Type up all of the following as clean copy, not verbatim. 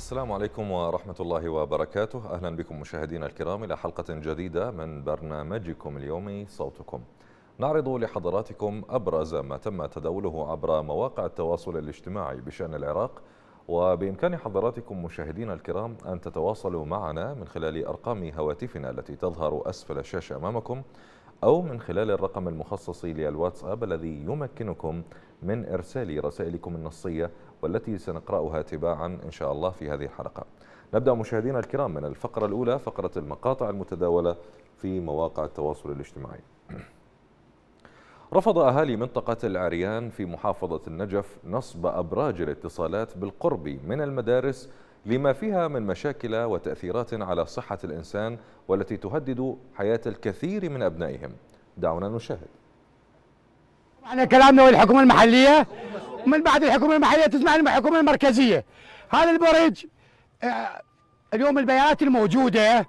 السلام عليكم ورحمة الله وبركاته. أهلا بكم مشاهدينا الكرام إلى حلقة جديدة من برنامجكم اليومي صوتكم. نعرض لحضراتكم أبرز ما تم تداوله عبر مواقع التواصل الاجتماعي بشأن العراق، وبإمكان حضراتكم مشاهدينا الكرام أن تتواصلوا معنا من خلال أرقام هواتفنا التي تظهر أسفل الشاشة أمامكم، أو من خلال الرقم المخصص للواتساب الذي يمكنكم من إرسال رسائلكم النصية والتي سنقرأها تباعا إن شاء الله في هذه الحلقة. نبدأ مشاهدينا الكرام من الفقرة الأولى، فقرة المقاطع المتداولة في مواقع التواصل الاجتماعي. رفض أهالي منطقة العريان في محافظة النجف نصب أبراج الاتصالات بالقرب من المدارس لما فيها من مشاكل وتأثيرات على صحة الإنسان والتي تهدد حياة الكثير من أبنائهم. دعونا نشاهد. احنا كلامنا والحكومة المحلية، ومن بعد الحكومة المحلية تسمع الحكومة المركزية. هذا البرج اليوم البيانات الموجودة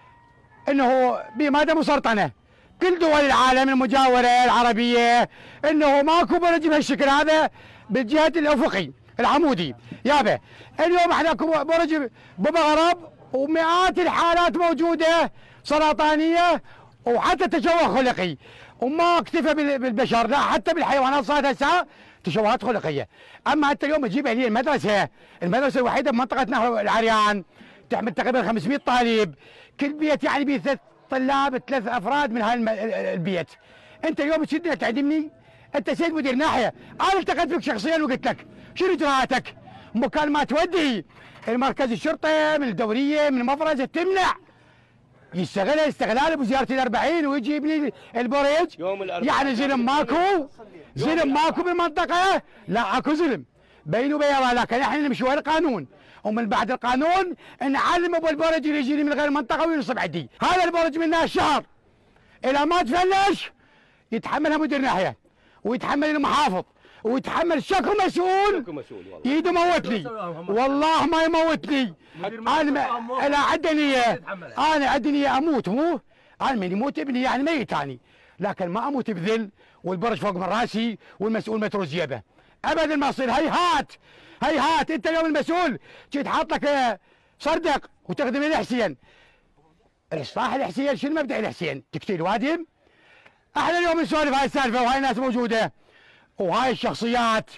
انه بمادة مسرطنة. كل دول العالم المجاورة العربية انه ماكو برج بهالشكل هذا بالجهة الافقي العمودي. يابا اليوم احنا برج بمغرب ومئات الحالات موجودة سرطانية وحتى تشوه خلقي، وما اكتفى بالبشر، لا حتى بالحيوانات صارت هسه تشوهات خلقيه. اما انت اليوم تجيب لي المدرسه الوحيده بمنطقتنا العريان تحمل تقريبا 500 طالب، كل بيت يعني به 3 طلاب 3 افراد من هاي البيت. انت اليوم تشدني تعدمني؟ انت سيد مدير ناحيه، انا التقيت بك شخصيا وقلت لك شنو اجراءاتك؟ مكان ما تودي المركز الشرطه من الدوريه من المفرزه تمنع يستغل استغلال بزياره الأربعين ويجي يبني البريج. يعني ظلم ماكو، ظلم ماكو بالمنطقه، لا اكو ظلم بيني وبين الله، لكن احنا نمشي ورا القانون، ومن بعد القانون نعلم ابو البرج اللي يجيني من غير المنطقه وينصب عندي. هذا البرج منه الشهر الى ما تفلش يتحملها مدير ناحيه ويتحمل المحافظ ويتحمل شكو مسؤول يده موتني، والله ما يموتني. انا عندي نيه، انا عندي نيه اموت، مو انا من يموت ابني يعني ميت اني، لكن ما اموت بذل والبرج فوق من راسي والمسؤول متروس جيبه. ابدا ما يصير. هيهات هيهات. انت اليوم المسؤول جيت حاط لك صردق وتخدم الحسين. الاصلاح الحسين شنو مبدا الحسين؟ تقتيل وادم؟ احنا اليوم نسولف هاي السالفه وهاي الناس موجوده وهاي الشخصيات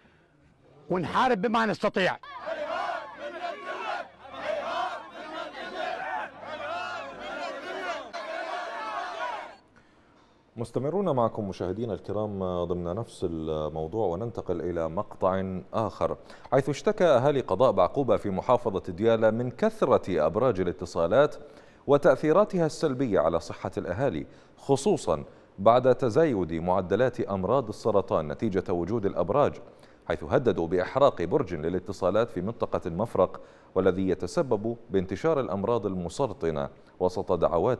ونحارب بما نستطيع. مستمرون معكم مشاهدينا الكرام ضمن نفس الموضوع، وننتقل إلى مقطع آخر، حيث اشتكى أهالي قضاء بعقوبة في محافظة ديالى من كثرة أبراج الاتصالات وتأثيراتها السلبية على صحة الأهالي، خصوصا بعد تزايد معدلات أمراض السرطان نتيجة وجود الأبراج، حيث هددوا بإحراق برج للاتصالات في منطقة المفرق، والذي يتسبب بانتشار الأمراض المسرطنة وسط دعوات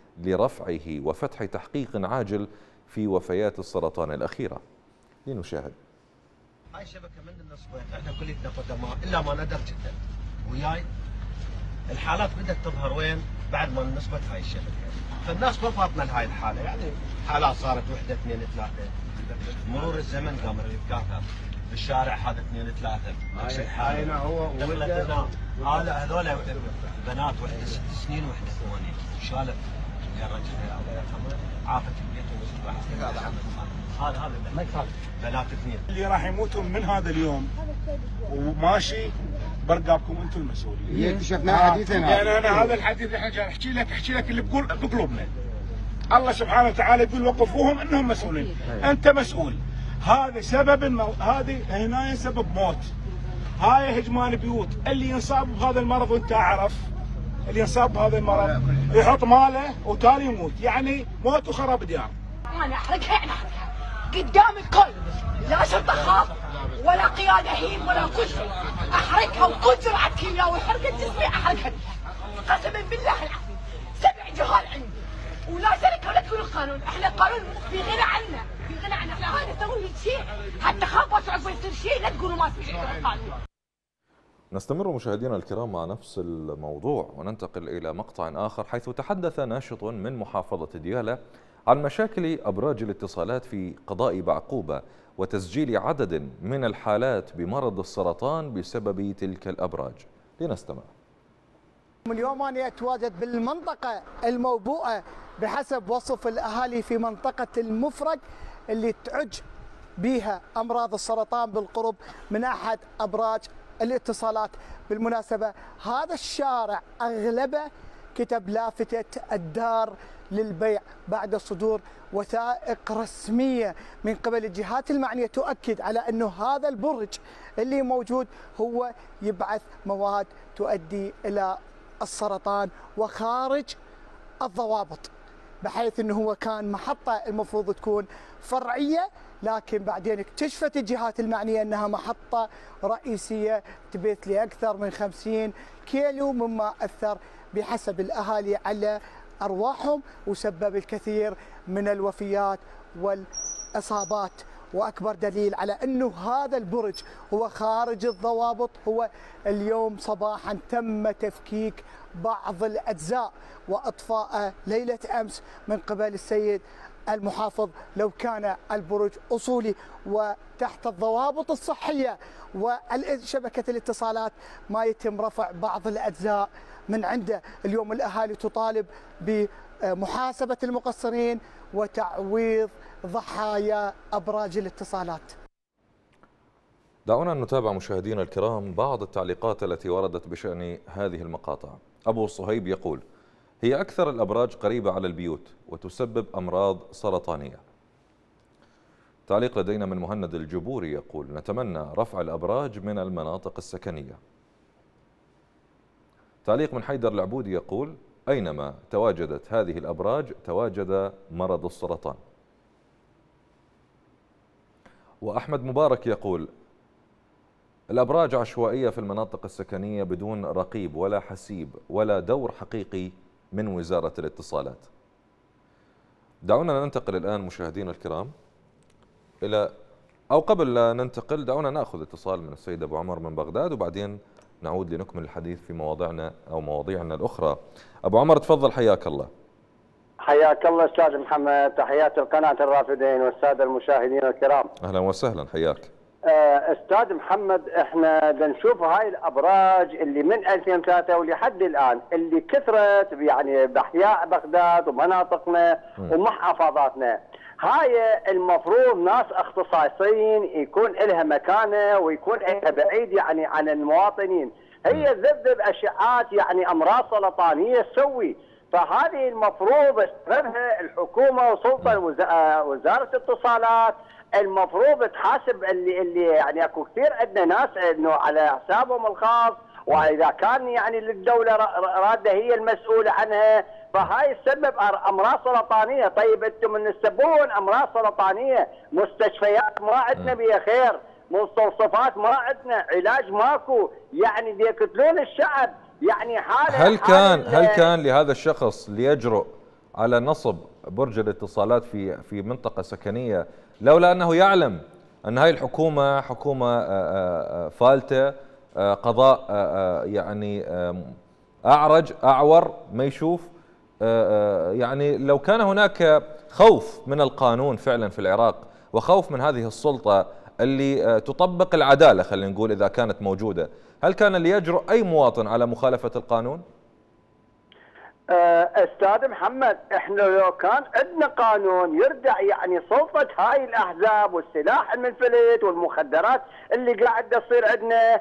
لرفعه وفتح تحقيق عاجل في وفيات السرطان الأخيرة. لنشاهد. هاي الشبكة من النصبين احنا كليتنا قدماء الا ما ندر جدا وياي. الحالات بدأت تظهر وين؟ بعد ما نصبت هاي الشبكة، فالناس توفرتنا لهاي الحالة، يعني حالات صارت وحدة 2 3، مرور الزمن قام يتكاثر بالشارع هذا 2 3 نفس الحالة. هو هذا هذول بنات وحدة 6 سنين وحدة 8 شالت يا رجل الله يرحمه عافت البيت ومسك هذا بنات 2 اللي راح يموتون من هذا اليوم وماشي برقابكم انتم المسؤولين. اكتشفنا حديثنا يعني انا هذا الحديث اللي احنا احكي لك اللي بقلوبنا. الله سبحانه وتعالى يقول وقفوهم انهم مسؤولين. انت مسؤول. هذا سبب هذه هنا سبب موت. هاي هجمان بيوت، اللي ينصاب بهذا المرض وانت اعرف اللي ينصاب بهذا المرض يحط ماله وتالي يموت، يعني موت وخراب ديار. انا احرقها قدام الكل، لا شرطه خاص ولا قياده هين ولا كل شيء، احرقها وكل جرعه كيمياء وحرقه جسمي احرقها قسما بالله العظيم. 7 جهال عندي ولا شركه ولا تقول القانون، احنا القانون في غنى عنا، في غنى عنا، احنا هاي نسوي شيء حتى خافوا عقب يصير شيء لا تقولوا ما في القانون. نستمر مشاهدينا الكرام مع نفس الموضوع وننتقل إلى مقطع آخر، حيث تحدث ناشط من محافظة ديالى عن مشاكل أبراج الاتصالات في قضاء بعقوبة وتسجيل عدد من الحالات بمرض السرطان بسبب تلك الأبراج. لنستمع. اليوم أنا أتواجد بالمنطقة الموبوءة بحسب وصف الأهالي في منطقة المفرق اللي تعج بها أمراض السرطان بالقرب من أحد أبراج الاتصالات. بالمناسبة هذا الشارع أغلبه كتب لافتة الدار للبيع بعد صدور وثائق رسمية من قبل الجهات المعنية تؤكد على أنه هذا البرج اللي موجود هو يبعث مواد تؤدي إلى السرطان وخارج الضوابط، بحيث أنه هو كان محطة المفروض تكون فرعية، لكن بعدين اكتشفت الجهات المعنية أنها محطة رئيسية تبث لأكثر من 50 كيلو، مما أثر بحسب الأهالي على أرواحهم وسبب الكثير من الوفيات والإصابات. وأكبر دليل على أنه هذا البرج هو خارج الضوابط هو اليوم صباحا تم تفكيك بعض الأجزاء وإطفاء ليلة أمس من قبل السيد المحافظ. لو كان البرج أصولي وتحت الضوابط الصحية وشبكة الاتصالات ما يتم رفع بعض الأجزاء من عنده. اليوم الأهالي تطالب بمحاسبة المقصرين وتعويض ضحايا أبراج الاتصالات. دعونا نتابع مشاهدينا الكرام بعض التعليقات التي وردت بشأن هذه المقاطع. أبو صهيب يقول: هي أكثر الأبراج قريبة على البيوت وتسبب أمراض سرطانية. تعليق لدينا من مهند الجبوري يقول: نتمنى رفع الأبراج من المناطق السكنية. تعليق من حيدر العبودي يقول: أينما تواجدت هذه الأبراج تواجد مرض السرطان. وأحمد مبارك يقول: الأبراج عشوائية في المناطق السكنية بدون رقيب ولا حسيب ولا دور حقيقي من وزارة الاتصالات. دعونا ننتقل الآن مشاهدينا الكرام قبل لا ننتقل دعونا نأخذ اتصال من السيد أبو عمر من بغداد، وبعدين نعود لنكمل الحديث في مواضيعنا الأخرى. أبو عمر تفضل، حياك الله. حياك الله أستاذ محمد، تحيات القناة الرافدين والسادة المشاهدين الكرام. أهلا وسهلا، حياك. أستاذ محمد، احنا بنشوف هاي الأبراج اللي من 2003 ولحد الآن اللي كثرت يعني بأحياء بغداد ومناطقنا ومحافظاتنا. هاي المفروض ناس اختصاصيين يكون لها مكانه ويكون لها بعيد يعني عن المواطنين. هي تذبذب اشعاعات يعني امراض سرطانيه تسوي، فهذه المفروض تسببها الحكومه وسلطه وزاره الاتصالات. المفروض تحاسب اللي يعني اكو كثير عندنا ناس انه على حسابهم الخاص، واذا كان يعني الدوله راده هي المسؤوله عنها، فهاي تسبب امراض سرطانيه. طيب انتم من تسببون امراض سرطانيه، مستشفيات ما عندنا بها خير، مستوصفات ما عندنا، علاج ماكو، يعني يقتلون الشعب. يعني هل كان لهذا الشخص ليجرؤ على نصب برج الاتصالات في منطقه سكنيه لولا انه يعلم ان هاي الحكومه حكومه فالته، قضاء يعني اعور ما يشوف؟ يعني لو كان هناك خوف من القانون فعلا في العراق وخوف من هذه السلطة اللي تطبق العدالة، خلينا نقول إذا كانت موجودة، هل كان ليجرؤ أي مواطن على مخالفة القانون؟ استاذ محمد، احنا لو كان عندنا قانون يردع يعني سلطه هاي الاحزاب والسلاح المنفلت والمخدرات اللي قاعده تصير عندنا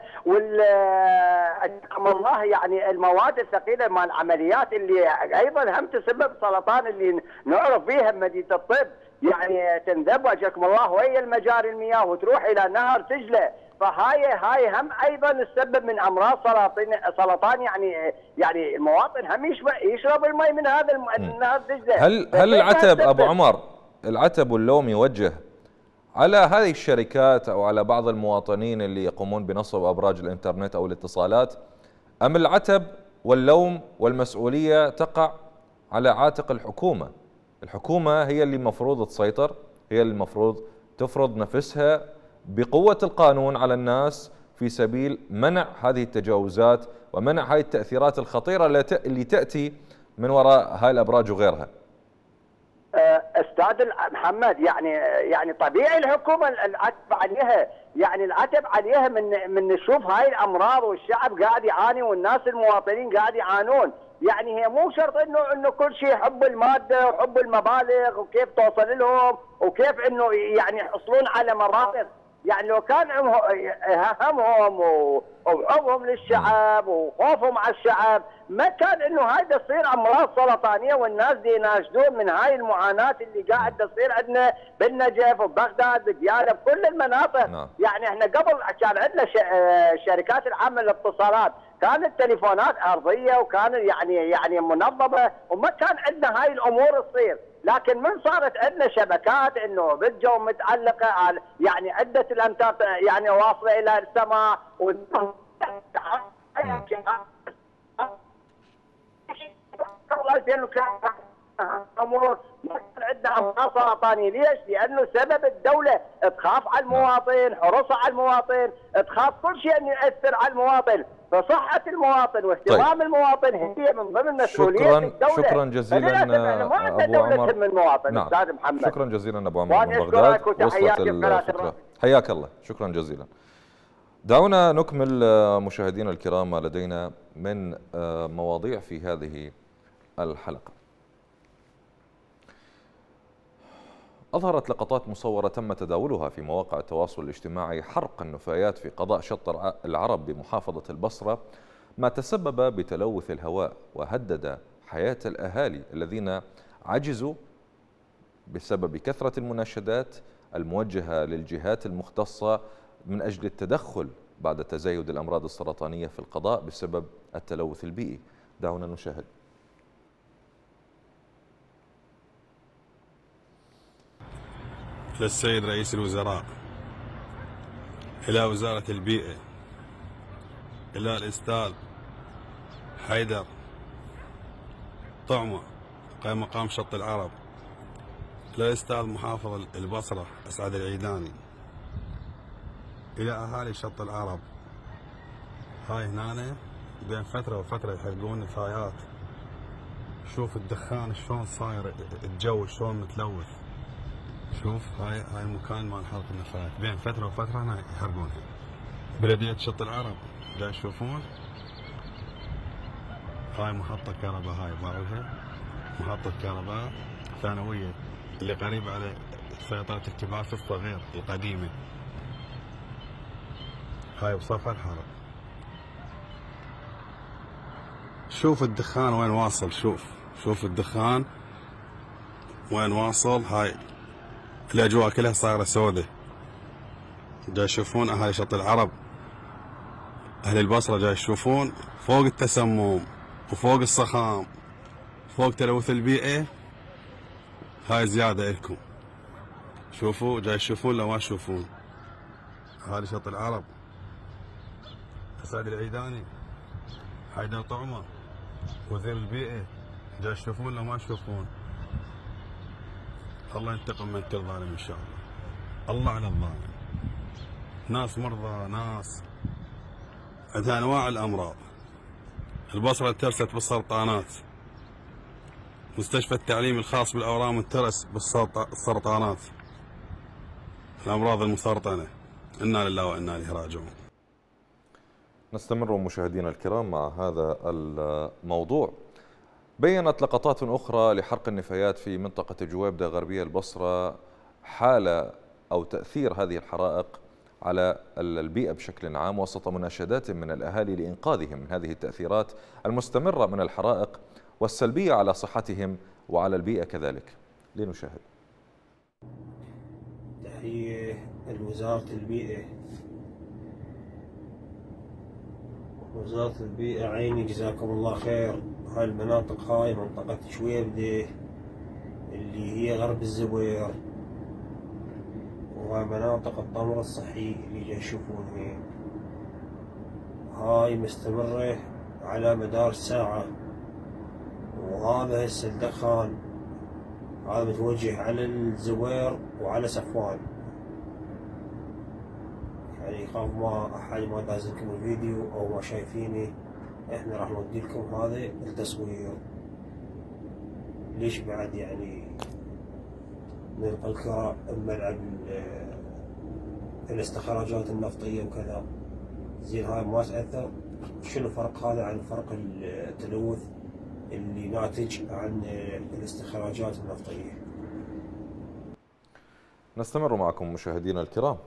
والله يعني المواد الثقيله مال العمليات اللي ايضا هم تسبب سرطان اللي نعرف بها بمدينه الطب، يعني تنذب وجهكم الله وهي المجاري المياه وتروح الى نهر دجله، فهاي هم ايضا تسبب من امراض سرطان. يعني المواطن هم يشرب المي من هذا النهر دجله. هل العتب ابو عمر، العتب واللوم يوجه على هذه الشركات او على بعض المواطنين اللي يقومون بنصب ابراج الانترنت او الاتصالات، ام العتب واللوم والمسؤوليه تقع على عاتق الحكومه؟ الحكومه هي اللي المفروض تسيطر، هي اللي المفروض تفرض نفسها بقوة القانون على الناس في سبيل منع هذه التجاوزات ومنع هذه التأثيرات الخطيرة اللي تأتي من وراء هاي الأبراج وغيرها. استاذ محمد، يعني طبيعي الحكومه العتب عليها، يعني العتب عليها من نشوف هاي الامراض والشعب قاعد يعاني والناس المواطنين قاعد يعانون. يعني هي مو شرط انه كل شيء حب الماده وحب المبالغ وكيف توصل لهم وكيف انه يعني يحصلون على مرافق. يعني لو كان همهم وحبهم للشعب وخوفهم على الشعب ما كان انه هاي تصير امراض سرطانيه والناس دي يناشدون من هاي المعاناه اللي قاعد تصير عندنا بالنجف وبغداد بدياله بكل المناطق. نعم. يعني احنا قبل كان عندنا شركات العامه للاتصالات كانت تليفونات ارضيه وكان يعني منظمه وما كان عندنا هاي الامور تصير، لكن من صارت عندنا شبكات انه بالجو متعلقه يعني عده الامتار يعني واصله الى السماء امور ما كان عندنا امراض سرطانيه. ليش؟ لانه سبب الدوله تخاف على المواطن، حرصها على المواطن، تخاف كل شيء انه ياثر على المواطن، فصحه المواطن واهتمام المواطن هي من ضمن مسؤوليه الدوله. شكرا جزيلا ابو عمر. من المواطن. نعم. استاذ محمد، شكرا جزيلا ابو عمر من بغداد. وصلت الفكره. حياك الله، شكرا جزيلا. دعونا نكمل مشاهدينا الكرام ما لدينا من مواضيع في هذه الحلقة. أظهرت لقطات مصورة تم تداولها في مواقع التواصل الاجتماعي حرق النفايات في قضاء شط العرب بمحافظة البصرة، ما تسبب بتلوث الهواء وهدد حياة الأهالي الذين عجزوا بسبب كثرة المناشدات الموجهة للجهات المختصة من أجل التدخل بعد تزايد الأمراض السرطانية في القضاء بسبب التلوث البيئي. دعونا نشاهد. للسيد رئيس الوزراء، إلى وزارة البيئة، إلى الأستاذ حيدر طعمة قائم مقام شط العرب، إلى الأستاذ محافظ البصرة أسعد العيداني، إلى أهالي شط العرب. هاي هنا بين فترة وفترة يحرقون نفايات. شوف الدخان شلون صاير، الجو شلون متلوث. شوف هاي المكان مال حرق النفايات، بين فترة وفترة هنا يحرقونها. بلدية شط العرب جاي تشوفون هاي محطة كهرباء، هاي باعوها محطة كهرباء ثانوية اللي قريبة على سيطرة الكباس الصغير القديمة. هاي بصف الحرق. شوف الدخان وين واصل، شوف الدخان وين واصل. هاي الأجواء كلها صايرة سودة. جاي يشوفون أهالي شط العرب، أهل البصرة جاي يشوفون فوق التسمم وفوق الصخام فوق تلوث البيئة، هاي زيادة لكم. شوفوا جاي يشوفون لو ما تشوفون. أهالي شط العرب، أسعد العيداني، حيدر طعمة، وزير البيئة، جاي يشوفون لو ما تشوفون. الله ينتقم من كل ظالم ان شاء الله. الله على الظالم. ناس مرضى، ناس عندها انواع الامراض. البصره ترست بالسرطانات. مستشفى التعليم الخاص بالاورام انترس بالسرطانات. الامراض المسرطنه. انا لله وانا اليه راجعون. نستمر مشاهدينا الكرام مع هذا الموضوع. بيّنت لقطات أخرى لحرق النفايات في منطقة جويبدة غربية البصرة حالة أو تأثير هذه الحرائق على البيئة بشكل عام، وسط مناشدات من الأهالي لإنقاذهم من هذه التأثيرات المستمرة من الحرائق والسلبية على صحتهم وعلى البيئة كذلك. لنشاهد. تحية لوزارة البيئة. وزارة البيئة عيني جزاكم الله خير. هاي المناطق، هاي منطقة جويبدة اللي هي غرب الزوير، وهاي مناطق التمر الصحي اللي جاي تشوفونها، هاي مستمرة على مدار الساعة. وهذا هسه الدخان هذا متوجه على الزوير وعلى صفوان. يعني يخاف ما أحد ما داز لكم الفيديو أو ما شايفيني، احنا راح نودي لكم هذا التصوير. ليش بعد يعني من الكرة ملعب الاستخراجات النفطية وكذا. زين هاي ما تأثر. شنو الفرق هذا عن فرق التلوث اللي ناتج عن الاستخراجات النفطية؟ نستمر معكم مشاهدينا الكرام.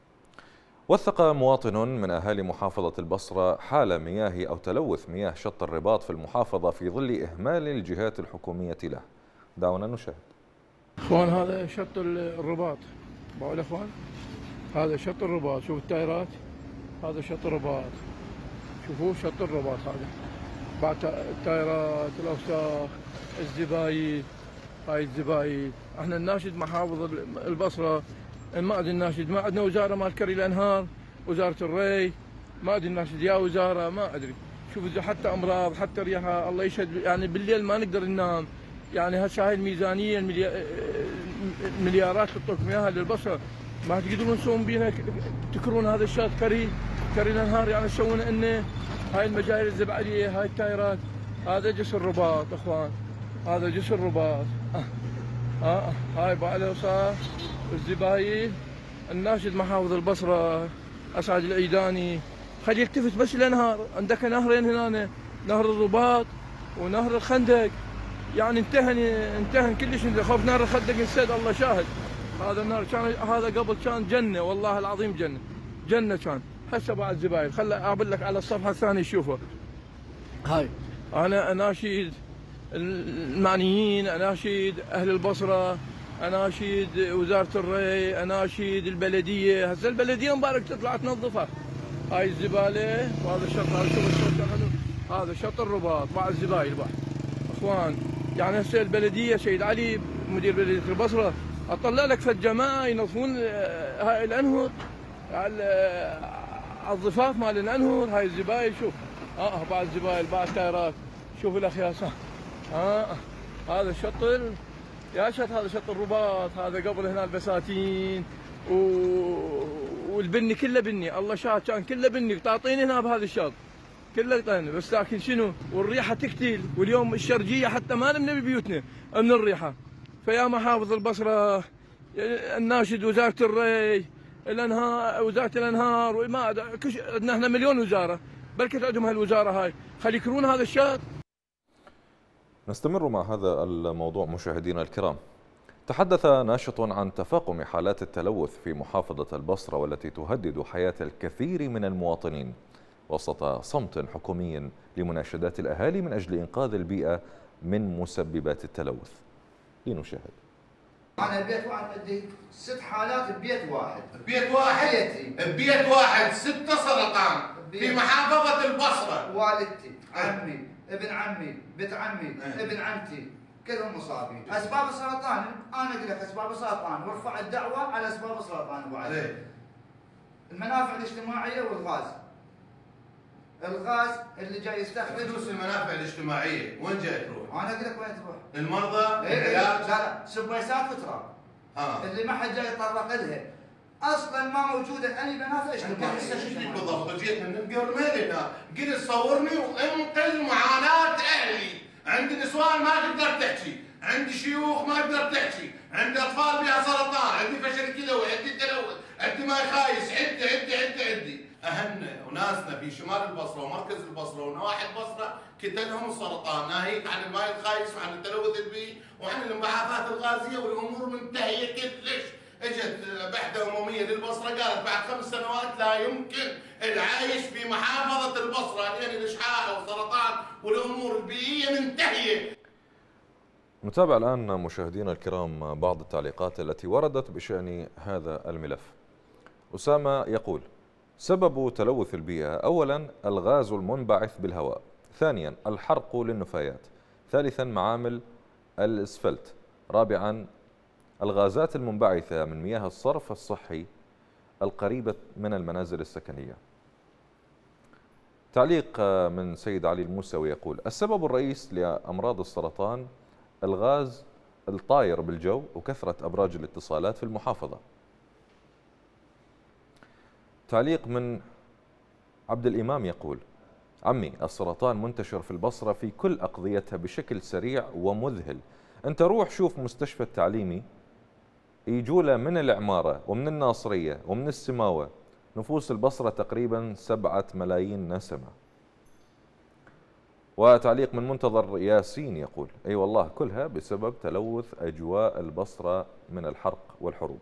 وثق مواطن من أهالي محافظة البصرة حال مياه أو تلوث مياه شط الرباط في المحافظة في ظل إهمال الجهات الحكومية له. دعونا نشاهد. اخوان هذا شط الرباط، بقول اخوان هذا شط الرباط، شوف التايرات، هذا شط الرباط، شوفوا شط الرباط هذا، بعد التايرات، الاوساخ، الزبايد، هاي الزبايد. احنا الناشد محافظ البصره، ما ادري الناشد، ما عندنا وزاره مال كري الانهار، وزاره الري، ما ادري الناشد يا وزاره، ما ادري. شوف حتى امراض، حتى ريحه، الله يشهد، يعني بالليل ما نقدر ننام. يعني هسه هاي الميزانيه المليارات تطلق مياه للبصره، ما تقدرون تسوون بينا، تكرون هذا الشاط كري الانهار، يعني تسوون انه هاي المجاري الزبعليه، هاي التايرات. هذا جسر رباط اخوان، هذا جسر رباط. هاي بعد الاوساخ، الزباين. الناشد محافظ البصره اسعد العيداني خلي يلتفت بس الانهار، عندك نهرين هنا، نهر الرباط ونهر الخندق، يعني انتهن كلش. خوف نهر الخندق انسد، الله شاهد. هذا النهر كان، هذا قبل كان جنه، والله العظيم جنه كان. هسه بعد زباين. خل اقابل لك على الصفحه الثانيه تشوفه. هاي انا اناشد المعنيين، اناشد اهل البصره، اناشد وزاره الري، اناشد البلديه. هسه البلديه مبارك تطلع تنظفها. هاي الزباله وهذا الشط، هذا شوف الشط، هذا شط الرباط مع الزبايل بعد اخوان. يعني هسه البلديه سيد علي مدير بلديه البصره اطلع لك في الجماعه ينظفون هاي الانهر على الضفاف مال الانهر. هاي الزبايل شوف، بعد الزبايل، بعد تايرات. شوف الاخياس، هذا الشط يا شط، هذا شط الرباط. هذا قبل هنا البساتين والبني كله بني، الله شاهد كان كله بني. تعطيني هنا بهذا الشط كله طين، بس لكن شنو، والريحه تقتل. واليوم الشرجيه حتى ما نمنا ببيوتنا من الريحه. فيا محافظ البصره، الناشد وزاره الري، الانهار، وزاره الانهار، وما عندنا احنا مليون وزاره، بلكي عندهم هالوزاره هاي، خلي يكرون هذا الشط. نستمر مع هذا الموضوع مشاهدينا الكرام. تحدث ناشط عن تفاقم حالات التلوث في محافظة البصرة والتي تهدد حياة الكثير من المواطنين وسط صمت حكومي لمناشدات الأهالي من أجل إنقاذ البيئة من مسببات التلوث. لنشاهد. أنا بيت واحد عندي 6 حالات ببيت واحد. ببيت واحد؟ ببيت واحد 6 سرطان في محافظة البصرة. والدتي، عمي، ابن عمي، بنت عمي، ابن عمتي، كلهم مصابين. اسباب السرطان انا اقول لك اسباب السرطان، وارفع الدعوه على اسباب السرطان ابو علي. المنافع الاجتماعيه والغاز. الغاز اللي جاي يستخرج. فلوس المنافع الاجتماعيه وين جاي تروح؟ انا اقول لك وين تروح؟ المرضى، العلاج. لا سبيسات وتراب. اللي ما حد جاي يتطرق لها. اصلا ما موجوده اي منافع اجتماعيه. انت هسه شو بالضبط؟ جيت من القرمين هنا، قلت صورني وانقل معاناه اهلي. عندي نسوان ما تقدر تحكي، عندي شيوخ ما تقدر تحكي، عندي اطفال بها سرطان، عندي فشل كلوي، عندي تلوث، عندي ماي خايس، عندي اهلنا وناسنا في شمال البصره ومركز البصره ونواحي البصره كتلهم السرطان، ناهيك عن الماي الخايس وعن التلوث البيئي وعن الانبعاثات الغازيه، والامور منتهيه كلش. اجت بحثه امميه للبصره قالت بعد 5 سنوات لا يمكن العيش في محافظه البصره لان الاشعاع والسرطان والامور البيئيه منتهيه. نتابع الان مشاهدينا الكرام بعض التعليقات التي وردت بشان هذا الملف. اسامه يقول: سبب تلوث البيئه اولا الغاز المنبعث بالهواء، ثانيا الحرق للنفايات، ثالثا معامل الاسفلت، رابعا الغازات المنبعثة من مياه الصرف الصحي القريبة من المنازل السكنية. تعليق من سيد علي الموسوي يقول: السبب الرئيس لأمراض السرطان الغاز الطاير بالجو وكثرة أبراج الاتصالات في المحافظة. تعليق من عبد الإمام يقول: عمي السرطان منتشر في البصرة في كل أقضيتها بشكل سريع ومذهل. أنت روح شوف مستشفى التعليمي يجوا له من العمارة ومن الناصرية ومن السماوة نفوس البصرة تقريبا 7 ملايين نسمة. وتعليق من منتظر ياسين يقول: أي والله كلها بسبب تلوث أجواء البصرة من الحرق والحروب.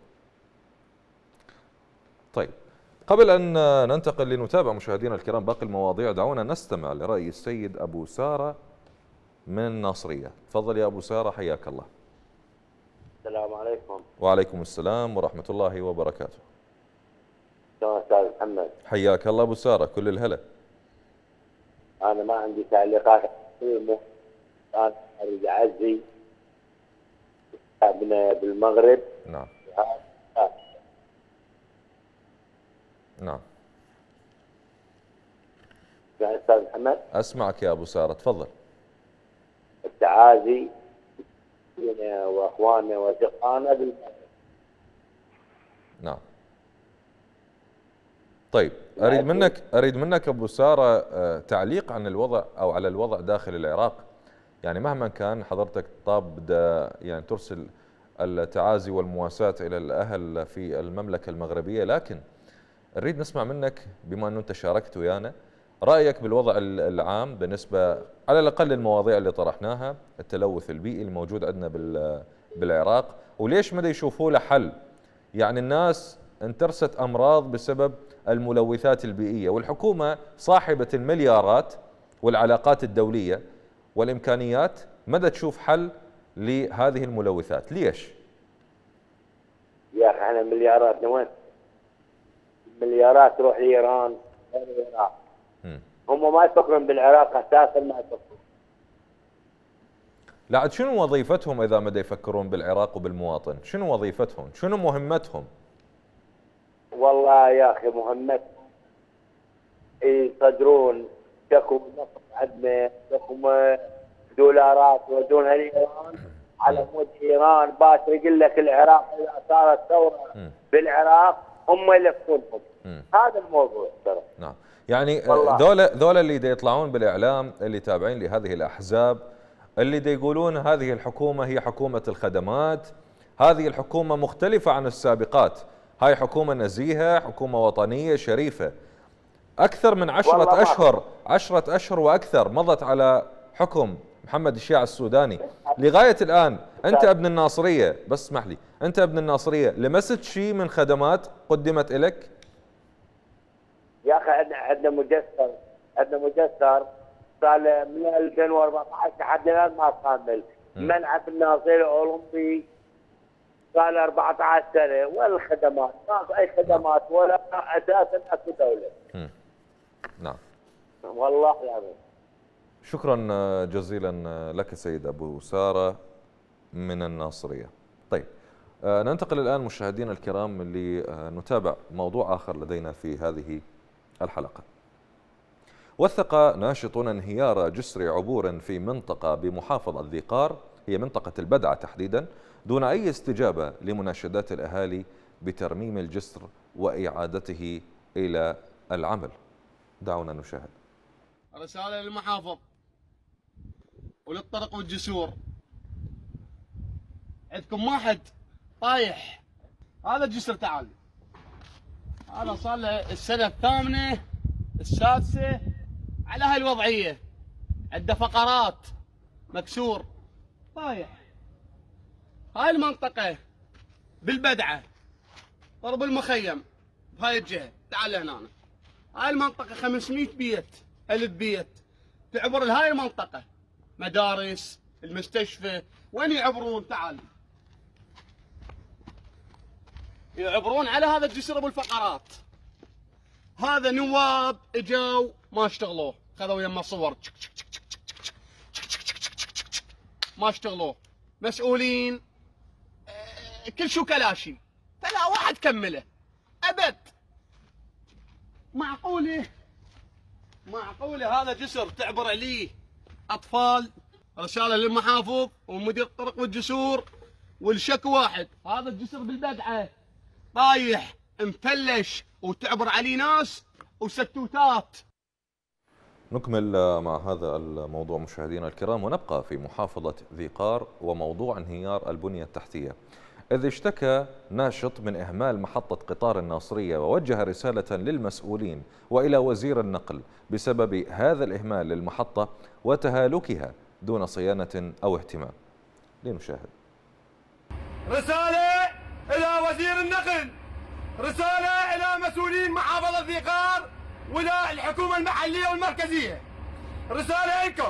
طيب، قبل أن ننتقل لنتابع مشاهدينا الكرام باقي المواضيع، دعونا نستمع لرأي السيد أبو سارة من الناصرية. تفضل يا أبو سارة، حياك الله. السلام عليكم. وعليكم السلام ورحمة الله وبركاته. شلون أستاذ محمد؟ حياك الله أبو سارة، كل الهلا. أنا ما عندي تعليقات، أنا أريد أعزي شعبنا بالمغرب. نعم. نعم. يا أستاذ محمد؟ أسمعك يا أبو سارة، تفضل. التعازي لنا وأخواننا وأصدقائنا بالمغرب. نعم. طيب، أريد منك أبو سارة تعليق عن الوضع أو على الوضع داخل العراق. يعني مهما كان حضرتك يعني ترسل التعازي والمواساة إلى الأهل في المملكة المغربية، لكن نريد نسمع منك بما أنه أنت شاركت ويانا رأيك بالوضع العام بالنسبة على الأقل للمواضيع اللي طرحناها، التلوث البيئي الموجود عندنا بالعراق، وليش ما يشوفوا له حل. يعني الناس انترست أمراض بسبب الملوثات البيئية، والحكومة صاحبة المليارات والعلاقات الدولية والإمكانيات مدى تشوف حل لهذه الملوثات. ليش؟ يا أخي احنا ملياراتنا وين؟ مليارات تروح لإيران والعراق. هم ما يفكرون بالعراق أساسا، ما يفكرون. لا عاد شنو وظيفتهم إذا ما يفكرون بالعراق وبالمواطن؟ شنو وظيفتهم؟ شنو مهمتهم؟ والله يا أخي مهمتهم يصدرون شكو نفط عندنا، شكو دولارات يودونها لإيران على مود إيران باكر يقول لك العراق إذا صارت ثورة بالعراق هم يلفونهم. هذا الموضوع ترى. نعم. يعني ذولا اللي يطلعون بالإعلام اللي تابعين لهذه الأحزاب اللي يقولون هذه الحكومة هي حكومة الخدمات، هذه الحكومة مختلفة عن السابقات، هاي حكومة نزيهة، حكومة وطنية شريفة. أكثر من 10 أشهر وأكثر مضت على حكم محمد الشيع السوداني لغاية الآن. أنت ابن الناصرية، بس اسمح لي، أنت ابن الناصرية، لمست شيء من خدمات قدمت إليك؟ يا أخي عندنا مجسر صار من 2014 لحد الآن ما كمل. ملعب الناصرية الأولمبي صار 14 سنة، ولا الخدمات؟ ما في أي خدمات ولا أساسا أكو دولة. نعم. والله العظيم. شكرا جزيلا لك سيد أبو سارة من الناصرية. طيب، ننتقل الآن مشاهدينا الكرام لنتابع موضوع آخر لدينا في هذه الحلقة. وثق ناشطون انهيار جسر عبور في منطقة بمحافظة ذي قار، هي منطقة البدعة تحديدا، دون أي استجابة لمناشدات الأهالي بترميم الجسر وإعادته إلى العمل. دعونا نشاهد. رسالة للمحافظ وللطرق والجسور، عندكم واحد طايح، هذا الجسر تعال، هذا صار له السنة الثامنة السادسة على هاي الوضعية، عنده فقرات مكسور طايح. هاي المنطقة بالبدعة قرب المخيم بهاي الجهة، تعال هنا. هاي المنطقة 500 بيت 1000 بيت تعبر لهاي المنطقة، مدارس، المستشفى، وين يعبرون؟ تعال يعبرون على هذا الجسر ابو الفقرات. هذا نواب اجوا ما اشتغلوه، خذوا يمه صور ما اشتغلوه. مسؤولين كل شو كلاشي، فلا واحد كمله ابد. معقوله هذا جسر تعبر عليه اطفال؟ رساله للمحافظ ومدير الطرق والجسور، والشك واحد، هذا الجسر بالبدعه طايح مفلش وتعبر عليه ناس وستوتات. نكمل مع هذا الموضوع مشاهدينا الكرام، ونبقى في محافظة ذي قار وموضوع انهيار البنية التحتية. إذ اشتكى ناشط من إهمال محطة قطار الناصرية ووجه رسالة للمسؤولين وإلى وزير النقل بسبب هذا الإهمال للمحطة وتهالكها دون صيانة أو اهتمام. لنشاهد. رسالة إلى وزير النقل، رسالة إلى مسؤولين محافظة ذي قار وإلى الحكومة المحلية والمركزية. رسالة لكم،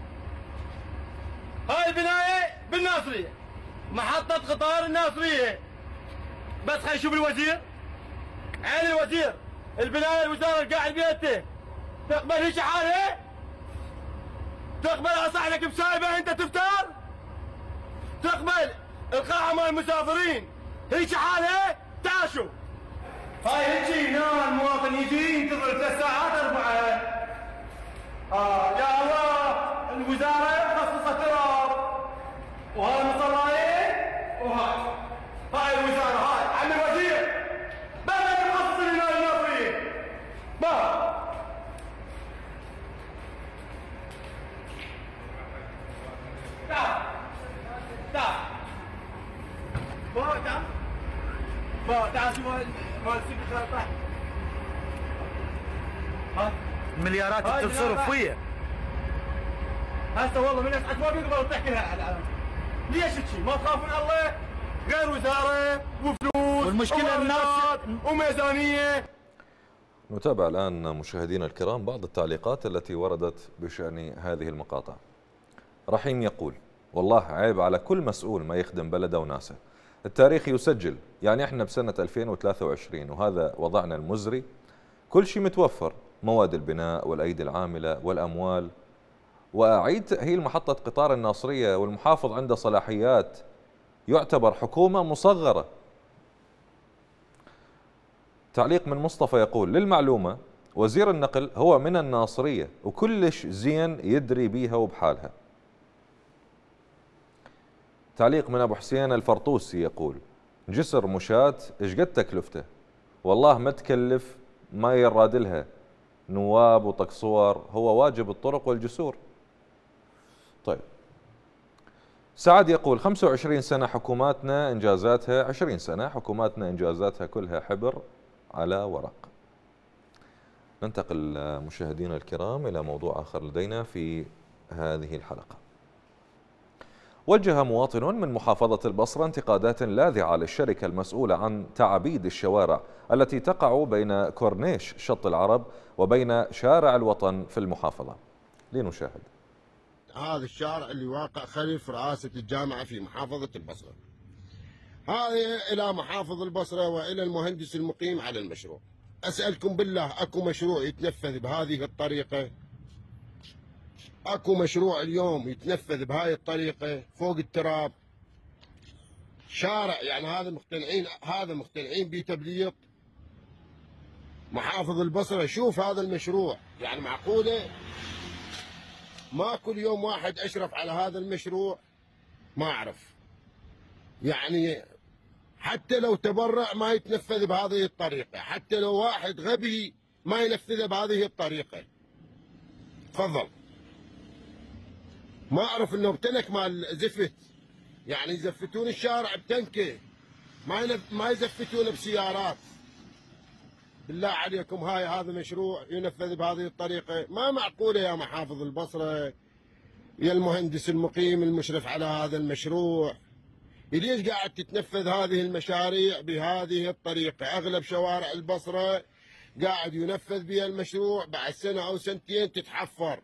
هاي البناية بالناصرية، محطة قطار الناصرية، بس خلينا نشوف الوزير، عين الوزير، البناية الوزارة قاعد بيته تقبل هيك حالة؟ تقبل أصح لك بسايبة أنت تفتر؟ تقبل القاعة مال المسافرين هيك حالة؟ تعال شوف. هاي هيك هنا المواطن يجي ينتظر 3 ساعات 4. يا الله الوزارة مخصصة تراب وهاي مصراية هاي الوزارة هاي عم الوزير بلد مخصص لنا الناصريين ما تعال تعال شو مال السكة تحت المليارات بتنصرف ويا هسه والله من الناس ما بيقدروا تحكي لها الان. ليش هيك؟ ما تخافون الله؟ غير وزاره وفلوس والمشكله الناس وميزانيه. نتابع الآن مشاهدينا الكرام بعض التعليقات التي وردت بشأن هذه المقاطع. رحيم يقول: والله عيب على كل مسؤول ما يخدم بلده وناسه. التاريخ يسجل، يعني احنا بسنة 2023 وهذا وضعنا المزري، كل شيء متوفر، مواد البناء والأيدي العاملة والأموال، وأعيد تأهيل محطة قطار الناصرية والمحافظ عنده صلاحيات، يعتبر حكومة مصغرة. تعليق من مصطفى يقول: للمعلومة وزير النقل هو من الناصرية وكلش زين يدري بيها وبحالها. تعليق من أبو حسين الفرطوسي يقول: جسر مشاة ايش قد تكلفته؟ والله ما تكلف ما يرادلها نواب وطق صور، هو واجب الطرق والجسور. طيب، سعد يقول: 25 سنة حكوماتنا إنجازاتها، 20 سنة حكوماتنا إنجازاتها كلها حبر على ورق. ننتقل مشاهدينا الكرام إلى موضوع آخر لدينا في هذه الحلقة. وجه مواطن من محافظة البصرة انتقادات لاذعة للشركة المسؤولة عن تعابيد الشوارع التي تقع بين كورنيش شط العرب وبين شارع الوطن في المحافظة. لنشاهد. هذا الشارع اللي واقع خلف رئاسة الجامعة في محافظة البصرة. هذه إلى محافظ البصرة وإلى المهندس المقيم على المشروع. أسألكم بالله، أكو مشروع يتنفذ بهذه الطريقة؟ أكو مشروع اليوم يتنفذ بهاي الطريقة فوق التراب؟ شارع يعني هذا مقتنعين بتبليط محافظ البصرة. شوف هذا المشروع، يعني معقولة؟ ما كل يوم واحد أشرف على هذا المشروع؟ ما أعرف، يعني حتى لو تبرع ما يتنفذ بهذه الطريقة، حتى لو واحد غبي ما ينفذه بهذه الطريقة. تفضل. ما أعرف إنه بتنك مال زفت، يعني يزفتون الشارع بتنكة، ما يزفتونه بسيارات. بالله عليكم هذا مشروع ينفذ بهذه الطريقة؟ ما معقولة يا محافظ البصرة، يا المهندس المقيم المشرف على هذا المشروع. ليش قاعد تتنفذ هذه المشاريع بهذه الطريقة؟ أغلب شوارع البصرة قاعد ينفذ بها المشروع، بعد سنة أو سنتين تتحفر.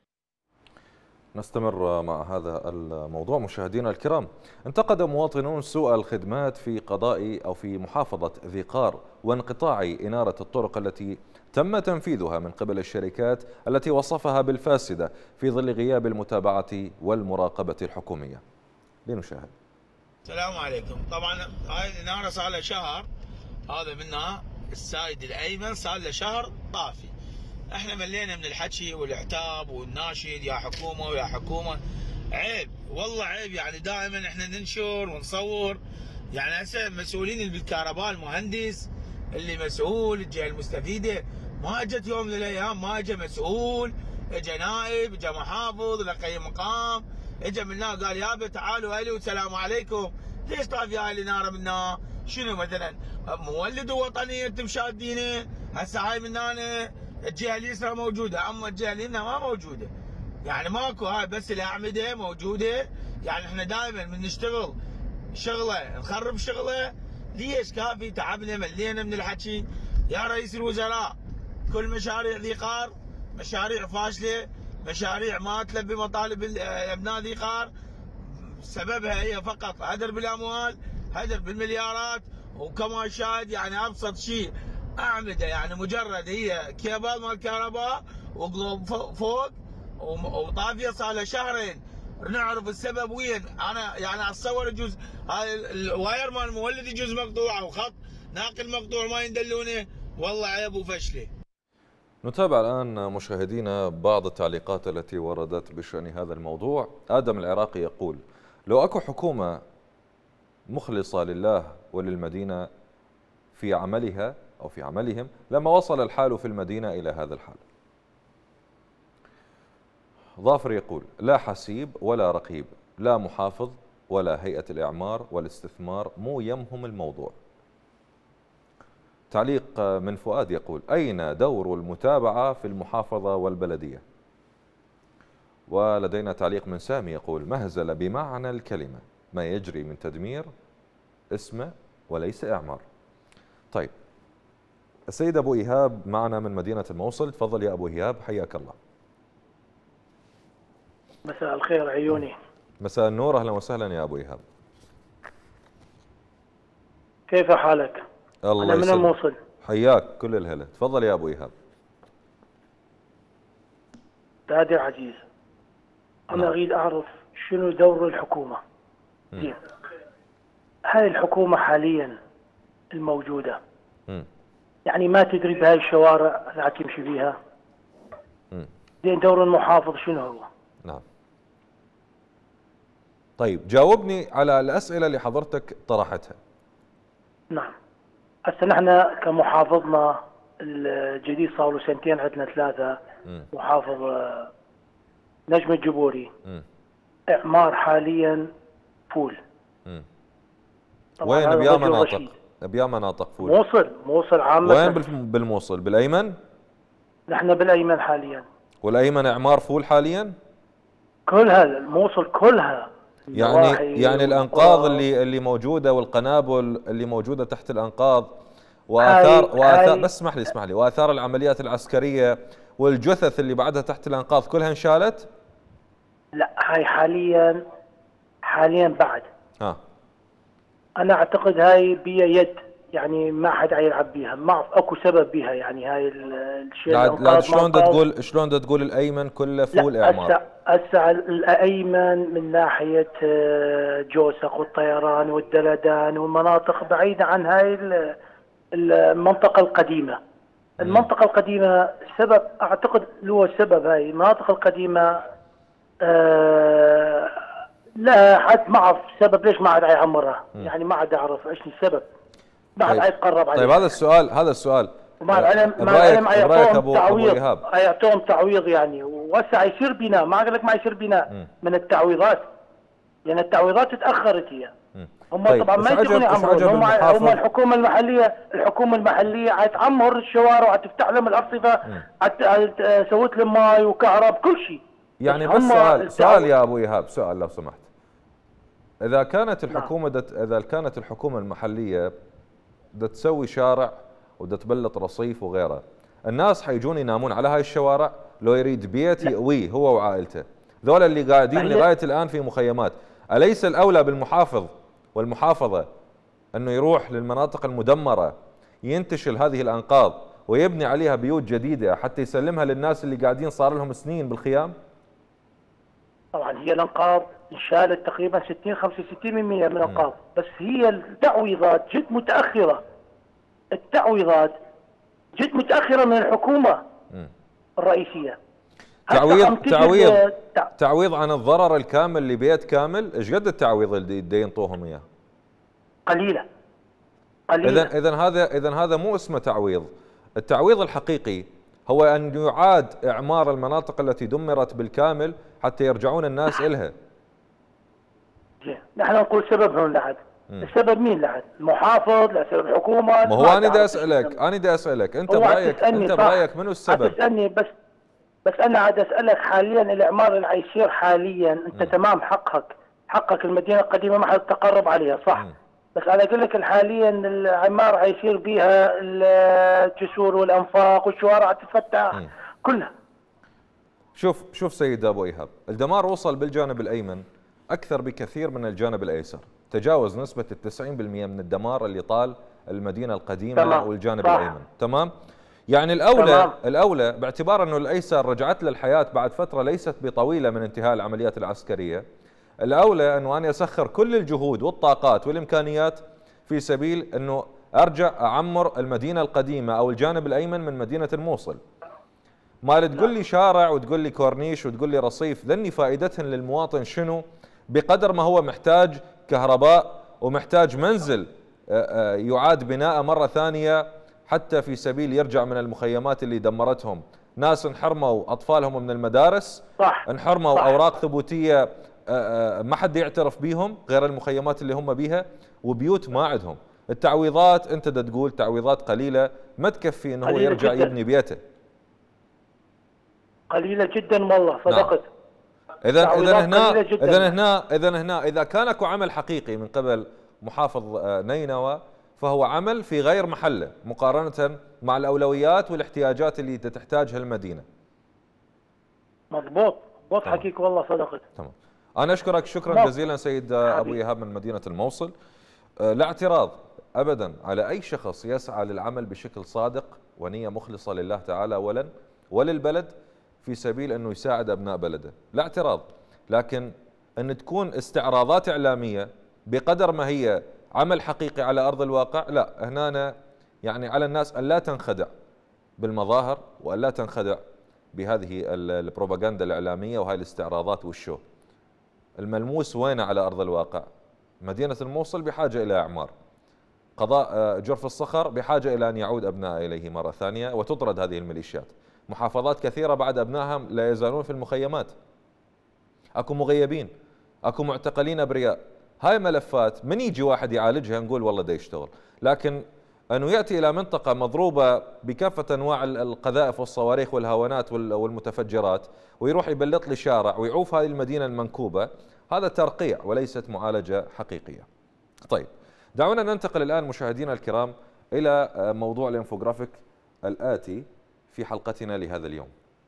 نستمر مع هذا الموضوع مشاهدينا الكرام. انتقد مواطنون سوء الخدمات في قضاء أو في محافظة ذي قار وانقطاع إنارة الطرق التي تم تنفيذها من قبل الشركات التي وصفها بالفاسدة في ظل غياب المتابعة والمراقبة الحكومية. لنشاهد. السلام عليكم. طبعا هاي الإنارة صار لها شهر، هذا منها السايد الأيمن صار له شهر طافي. احنا ملينا من الحكي والعتاب والناشد يا حكومه ويا حكومه. عيب والله عيب، يعني دائما احنا ننشر ونصور. يعني هسه مسؤولين اللي بالكهرباء، المهندس اللي مسؤول، الجهه المستفيده، ما اجت يوم من الايام ما اجى مسؤول، اجى نائب، اجى محافظ، لقي مقام، اجى من هنا قال يابا تعالوا الو السلام عليكم ليش طافي هاي الاناره منها؟ شنو مثلا مولد وطني انتم شادينه؟ هسه هاي من هنا الجهه اليسرى موجوده، اما الجهه اليمنى ما موجوده. يعني ماكو، هاي بس الاعمده موجوده. يعني احنا دائما من نشتغل شغله نخرب شغله. ليش؟ كافي تعبنا ملينا من الحكي. يا رئيس الوزراء كل مشاريع ذي قار، مشاريع فاشله، مشاريع ما تلبي مطالب ابناء ذي قار. سببها هي فقط هدر بالاموال، هدر بالمليارات. وكما شاهد يعني ابسط شيء اعمده، يعني مجرد هي كيبل مال كهرباء وقلوب فوق وطافيه صار له شهرين. نعرف السبب وين. انا يعني اتصور يجوز هاي الواير مال المولد يجوز مقطوع او خط ناقل مقطوع ما يندلونه. والله عيب وفشله. نتابع الآن مشاهدينا بعض التعليقات التي وردت بشأن هذا الموضوع. آدم العراقي يقول: لو أكو حكومة مخلصة لله وللمدينة في عملها أو في عملهم لما وصل الحال في المدينة إلى هذا الحال. ظافر يقول: لا حسيب ولا رقيب، لا محافظ ولا هيئة الإعمار والاستثمار، مو يمهم الموضوع. تعليق من فؤاد يقول: أين دور المتابعة في المحافظة والبلدية؟ ولدينا تعليق من سامي يقول: مهزلة بمعنى الكلمة، ما يجري من تدمير اسمه وليس إعمار. طيب، السيد أبو إيهاب معنا من مدينة الموصل. تفضل يا أبو إيهاب، حياك الله. مساء الخير عيوني. مساء النور، أهلا وسهلا يا أبو إيهاب. كيف حالك؟ الله أنا من الموصل. حياك كل الهلا. تفضل يا أبو إيهاب. سادي عزيز، أنا أريد أعرف شنو دور الحكومة. زين، هاي الحكومة حاليا الموجودة يعني ما تدري بهاي الشوارع لا تمشي بيها. زين، دور المحافظ شنو هو؟ نعم. طيب، جاوبني على الأسئلة اللي حضرتك طرحتها. نعم. هسه نحن كمحافظنا الجديد صار له سنتين، عندنا ثلاثة. محافظ نجم الجبوري. إعمار حاليا فول. وين بيا مناطق؟ بيا مناطق فول. موصل عامة. وين بالموصل؟ بالأيمن؟ نحن بالأيمن حاليا. والأيمن إعمار فول حاليا؟ كلها الموصل كلها. يعني الأنقاض اللي موجودة والقنابل اللي موجودة تحت الأنقاض وآثار بس اسمح لي وآثار العمليات العسكرية والجثث اللي بعدها تحت الأنقاض كلها انشالت؟ لا، هاي حاليا بعد. أنا أعتقد هاي بيها يد، يعني ما حد يلعب بيها، ما اكو سبب بيها. يعني هاي الشيء لا شلون تقول الأيمن كله فول إعمار؟ هسه الأيمن من ناحية جوسق والطيران والدلدان والمناطق بعيدة عن هاي المنطقة القديمة. المنطقة القديمة سبب أعتقد هو السبب. هاي المناطق القديمة لا حد ما اعرف سبب ليش ما عاد يعمرها. يعني ما عاد اعرف ايش السبب. ما عاد يتقرب عليه. طيب، هذا السؤال مع العلم يعطوهم تعويض، يعطوهم تعويض يعني. وهسه يصير بناء، ما اقول لك ما يصير بناء من التعويضات، لان التعويضات تاخرت هي. هم طيب، طبعا ما يقدرون يعمرون. هم الحكومه المحليه عاد تعمر الشوارع، عاد تفتح لهم الارصفه، عاد سوت لهم ماي وكهرب كل شيء. يعني بس سؤال يا ابو ايهاب، سؤال لو سمحت. اذا كانت الحكومه المحليه تسوي شارع وتبلط رصيف وغيره، الناس حيجون ينامون على هاي الشوارع؟ لو يريد بيت يأويه هو وعائلته، ذولا اللي قاعدين لغايه الان في مخيمات، اليس الاولى بالمحافظ والمحافظه انه يروح للمناطق المدمره ينتشل هذه الانقاض ويبني عليها بيوت جديده حتى يسلمها للناس اللي قاعدين صار لهم سنين بالخيام؟ طبعا هي الانقاض انشالت تقريبا 65% من الانقاض، بس هي التعويضات جد متاخره. التعويضات جد متاخره من الحكومه الرئيسيه. تعويض عن الضرر الكامل لبيت كامل، ايش قد التعويض اللي ينطوهم اياه؟ قليله. اذا هذا مو اسمه تعويض. التعويض الحقيقي هو ان يعاد اعمار المناطق التي دمرت بالكامل حتى يرجعون الناس الها. نحن نقول سبب هون لحد السبب مين لعد؟ المحافظ، لسبب الحكومه؟ ما هو انا بدي اسالك انت برايك منو السبب؟ تسالني بس انا عاد اسالك حاليا الاعمار اللي عايشير حاليا انت تمام حقك المدينه القديمه ما حد تقرب عليها صح. بس انا اقول لك حاليا العمار عيصير بيها الجسور والانفاق والشوارع تتفتح كلها. شوف سيد ابو ايهاب، الدمار وصل بالجانب الايمن اكثر بكثير من الجانب الايسر، تجاوز نسبه 90% من الدمار اللي طال المدينه القديمه والجانب الايمن، تمام؟ يعني الاولى باعتبار انه الايسر رجعت له الحياه بعد فتره ليست بطويله من انتهاء العمليات العسكريه، الاولى انه انا اسخر كل الجهود والطاقات والامكانيات في سبيل انه ارجع اعمر المدينه القديمه او الجانب الايمن من مدينه الموصل. ما تقول لي شارع وتقول لي كورنيش وتقول لي رصيف، ذني فائدتهن للمواطن شنو؟ بقدر ما هو محتاج كهرباء ومحتاج منزل يعاد بناءه مره ثانيه حتى في سبيل يرجع من المخيمات اللي دمرتهم. ناس انحرموا اطفالهم من المدارس، انحرموا اوراق ثبوتيه ما حد يعترف بيهم غير المخيمات اللي هم بيها، وبيوت ما عندهم. التعويضات انت تقول تعويضات قليله ما تكفي انه هو يرجع يبني بيته. قليله جدا والله صدقت. اذا هنا اذا كان اكو عمل حقيقي من قبل محافظ نينوى فهو عمل في غير محله مقارنه مع الاولويات والاحتياجات اللي تحتاجها المدينه. مضبوط حقيقي والله صدقت. تمام. انا اشكرك شكرا جزيلا سيد ابو ايهاب من مدينه الموصل. لا اعتراض ابدا على اي شخص يسعى للعمل بشكل صادق ونيه مخلصه لله تعالى اولا وللبلد في سبيل انه يساعد ابناء بلده، لا اعتراض، لكن ان تكون استعراضات اعلاميه بقدر ما هي عمل حقيقي على ارض الواقع، لا هنا يعني على الناس ان لا تنخدع بالمظاهر وان لا تنخدع بهذه البروباغندا الاعلاميه وهاي الاستعراضات والشو. الملموس وين على ارض الواقع؟ مدينه الموصل بحاجه الى اعمار. قضاء جرف الصخر بحاجه الى ان يعود ابناء اليه مره ثانيه وتطرد هذه الميليشيات. محافظات كثيره بعد ابنائها لا يزالون في المخيمات. اكو مغيبين، اكو معتقلين ابرياء. هاي ملفات من يجي واحد يعالجها نقول والله دا يشتغل، لكن انه ياتي الى منطقه مضروبه بكافه انواع القذائف والصواريخ والهوانات والمتفجرات ويروح يبلط لي شارع ويعوف هذه المدينه المنكوبه، هذا ترقيع وليست معالجه حقيقيه. طيب دعونا ننتقل الان مشاهدينا الكرام الى موضوع الانفوغرافيك الاتي في حلقتنا لهذا اليوم.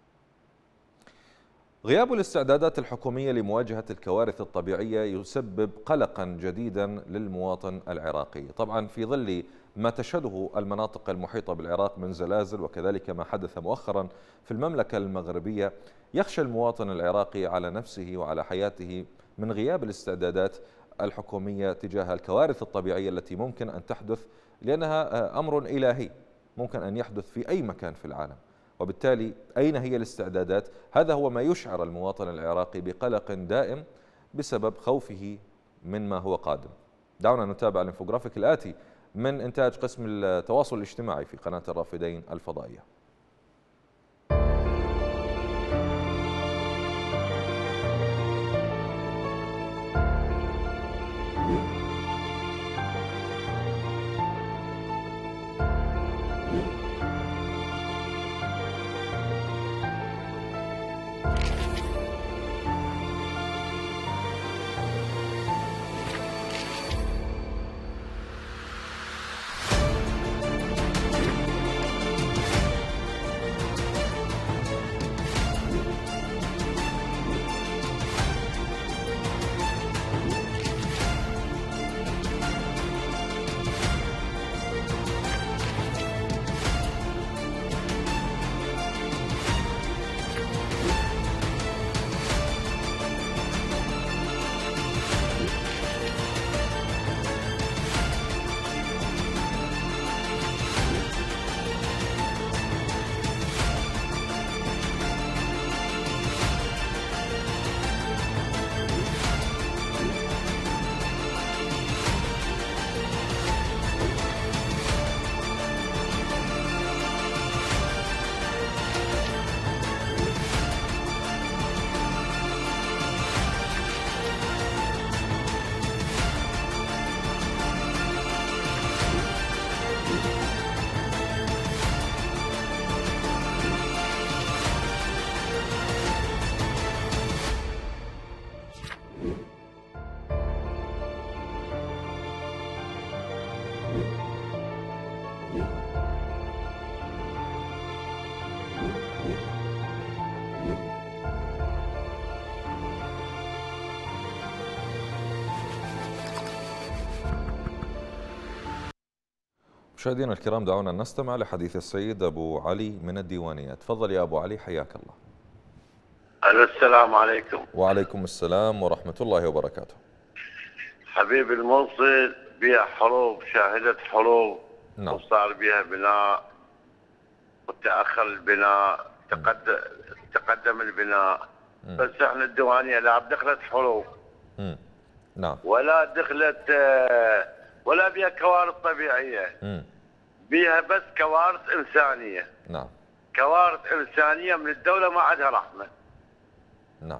غياب الاستعدادات الحكومية لمواجهة الكوارث الطبيعية يسبب قلقا جديدا للمواطن العراقي، طبعا في ظل ما تشهده المناطق المحيطة بالعراق من زلازل وكذلك ما حدث مؤخرا في المملكة المغربية. يخشى المواطن العراقي على نفسه وعلى حياته من غياب الاستعدادات الحكومية تجاه الكوارث الطبيعية التي ممكن أن تحدث، لأنها أمر إلهي ممكن أن يحدث في أي مكان في العالم، وبالتالي أين هي الاستعدادات؟ هذا هو ما يشعر المواطن العراقي بقلق دائم بسبب خوفه من ما هو قادم. دعونا نتابع الانفوغرافيك الآتي من إنتاج قسم التواصل الاجتماعي في قناة الرافدين الفضائية. مشاهدينا الكرام، دعونا نستمع لحديث السيد أبو علي من الديوانية. تفضل يا أبو علي، حياك الله. السلام عليكم. وعليكم السلام ورحمة الله وبركاته. حبيبي الموصل بها حروب، شاهدت حروب. نعم. وصار بها بناء وتأخر البناء، تقدم البناء. بس احنا الديوانية لا دخلت حروب نعم، ولا دخلت ولا بها كوارث طبيعية، بها بس كوارث إنسانية. نعم، كوارث إنسانية من الدولة ما عندها رحمة. نعم.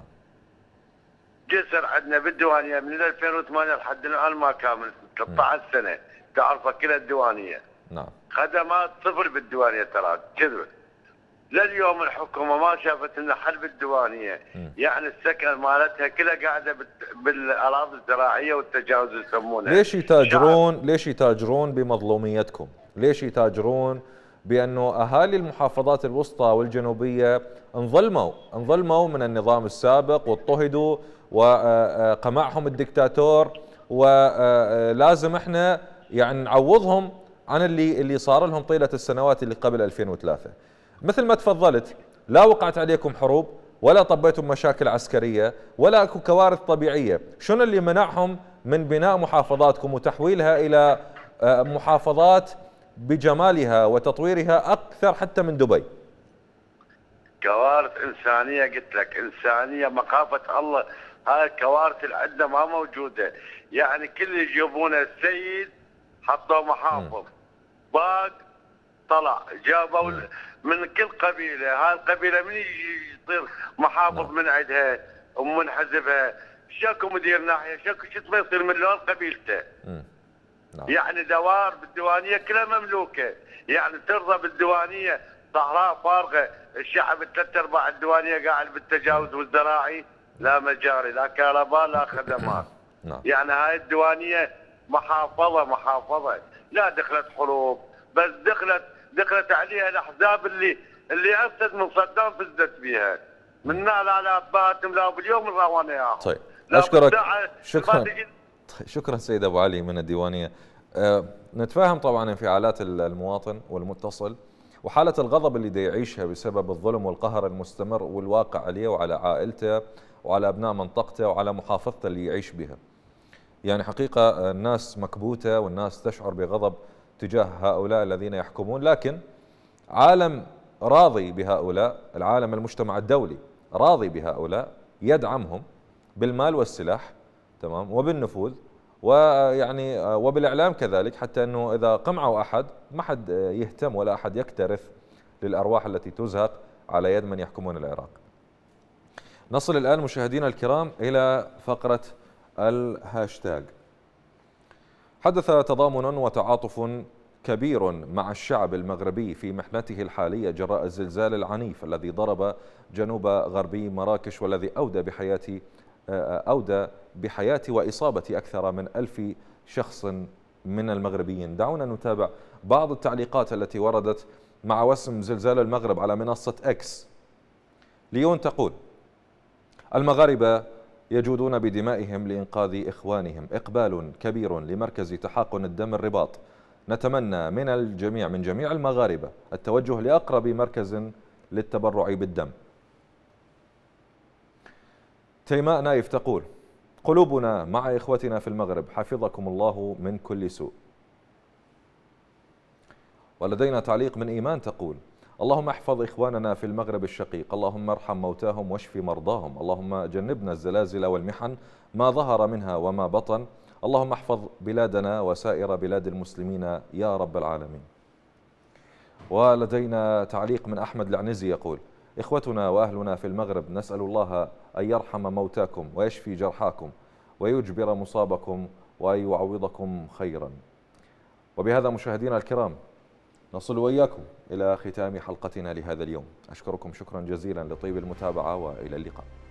جسر عندنا بالديوانية من 2008 لحد الآن ما كامل 13 سنة، تعرفها كلها الديوانية. نعم. خدمات صفر بالديوانية، ترى كذب. لليوم الحكومة ما شافت لنا حل بالديوانية. يعني السكن مالتها كلها قاعدة بالأراضي الزراعية والتجاوز يسمونها. ليش يتاجرون بمظلوميتكم؟ ليش يتاجرون بأنه أهالي المحافظات الوسطى والجنوبية انظلموا من النظام السابق واضطهدوا وقمعهم الدكتاتور، ولازم احنا يعني نعوضهم عن اللي صار لهم طيلة السنوات اللي قبل 2003. مثل ما تفضلت، لا وقعت عليكم حروب ولا طبيتم مشاكل عسكرية ولا اكو كوارث طبيعية. شنو اللي منعهم من بناء محافظاتكم وتحويلها إلى محافظات بجمالها وتطويرها أكثر حتى من دبي؟ كوارث إنسانية، قلت لك إنسانية مخافة الله. هاي الكوارث اللي عندنا ما موجودة. يعني كل اللي يجيبونه السيد حطوا محافظ، باق طلع جابوا من كل قبيلة. هاي القبيلة من يجي يصير محافظ من عندها ومن حزبها، شكو مدير ناحية، شكو شو ما يصير من لون قبيلته. يعني دوار بالديوانية كلها مملوكة. يعني ترضى بالديوانية صحراء فارغة، الشعب 3/4 الديوانية قاعد بالتجاوز والزراعي، لا مجاري لا كهرباء لا خدمات. يعني هاي الديوانية محافظة لا دخلت حروب، بس دخلت عليها الاحزاب اللي افسد من صدام فزت بيها. من لا باتم لا باليوم الروانه يا طيب، اشكرك. شكرا سيد ابو علي من الديوانيه. نتفاهم طبعا انفعالات المواطن والمتصل وحاله الغضب اللي دا يعيشها بسبب الظلم والقهر المستمر والواقع عليه وعلى عائلته وعلى ابناء منطقته وعلى محافظته اللي يعيش بها. يعني حقيقه الناس مكبوته والناس تشعر بغضب تجاه هؤلاء الذين يحكمون، لكن عالم راضي بهؤلاء، العالم المجتمع الدولي راضي بهؤلاء، يدعمهم بالمال والسلاح، تمام، وبالنفوذ ويعني وبالاعلام كذلك، حتى انه اذا قمعوا احد ما حد يهتم ولا احد يكترث للارواح التي تزهق على يد من يحكمون العراق. نصل الان مشاهدينا الكرام الى فقره الهاشتاج. حدث تضامن وتعاطف كبير مع الشعب المغربي في محنته الحالية جراء الزلزال العنيف الذي ضرب جنوب غربي مراكش والذي أودى بحياة وإصابة أكثر من 1000 شخص من المغربيين. دعونا نتابع بعض التعليقات التي وردت مع وسم زلزال المغرب على منصة إكس. ليون تقول: المغاربة يجودون بدمائهم لإنقاذ إخوانهم، إقبال كبير لمركز تحقن الدم الرباط. نتمنى من الجميع من جميع المغاربة التوجه لأقرب مركز للتبرع بالدم. تيماء نايف تقول: قلوبنا مع إخوتنا في المغرب، حفظكم الله من كل سوء. ولدينا تعليق من إيمان تقول: اللهم احفظ إخواننا في المغرب الشقيق، اللهم ارحم موتاهم واشف مرضاهم، اللهم جنبنا الزلازل والمحن ما ظهر منها وما بطن، اللهم احفظ بلادنا وسائر بلاد المسلمين يا رب العالمين. ولدينا تعليق من أحمد العنزي يقول: إخوتنا وأهلنا في المغرب، نسأل الله أن يرحم موتاكم ويشفي جرحاكم ويجبر مصابكم وأن يعوضكم خيرا. وبهذا مشاهدينا الكرام نصل وإياكم إلى ختام حلقتنا لهذا اليوم. أشكركم شكرا جزيلا لطيب المتابعة وإلى اللقاء.